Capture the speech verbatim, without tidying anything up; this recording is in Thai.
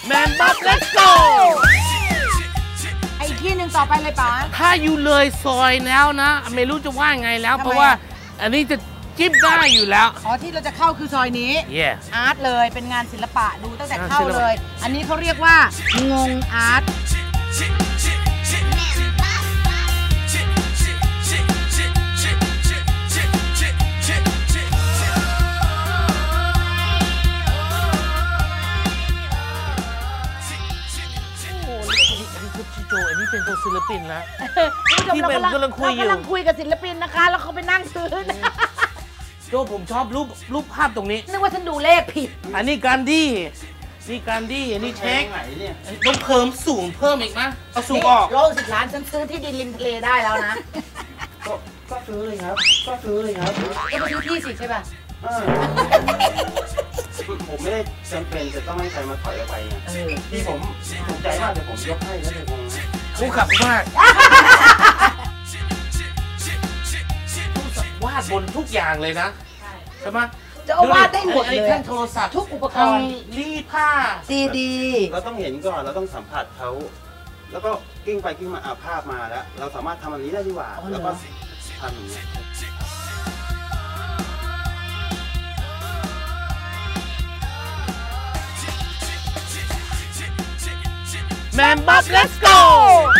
แมนบ๊อบ let's go ไอ้ที่หนึ่งต่อไปเลยป๋าถ้าอยู่เลยซอยแล้วนะไม่รู้จะว่าไงแล้วเพราะว่าอันนี้จะจิ๊บได้อยู่แล้วอ๋อที่เราจะเข้าคือซอยนี้ yes อาร์ตเลยเป็นงานศิลปะดูตั้งแต่เข้าเลยอันนี้เขาเรียกว่างงอาร์ตโจอันนี้เป็นตัวศิลปินนะที่เป็นกำลังคุยอยู่กำลังคุยกับศิลปินนะคะแล้วเขาไปนั่งซื้อโจผมชอบรูปรูปภาพตรงนี้นึกว่าฉันดูเลขผิดอันนี้การดี้นี่การดี้อันนี้เช็คต้องเพิ่มสูงเพิ่มอีกนะเอาสูงออกโลสิบล้านฉันซื้อที่ดินริมทะเลได้แล้วนะก็ก็ซื้อเลยครับก็ซื้อเลยครับก็ไปซื้อที่สิใช่ป่ะผมไม่ได้จำเป็นจะต้องให้ใครมาถอยออกไปที่ผมถูกใจมากแต่ผมยกให้แล้วเลยคงคู่ขับมากวาดบนทุกอย่างเลยนะใช่ไหมจะวาดได้หมดเลยทั้งโทรศัพท์ทุกอุปกรณ์รีดผ้าซีดีเราต้องเห็นก่อนเราต้องสัมผัสเขาแล้วก็กิ้งไปกิ้งมาอาภาพมาแล้วเราสามารถทำอันนี้ได้ดีกว่าแล้วก็ทำอย่างนี้แมนบ๊อบ let's go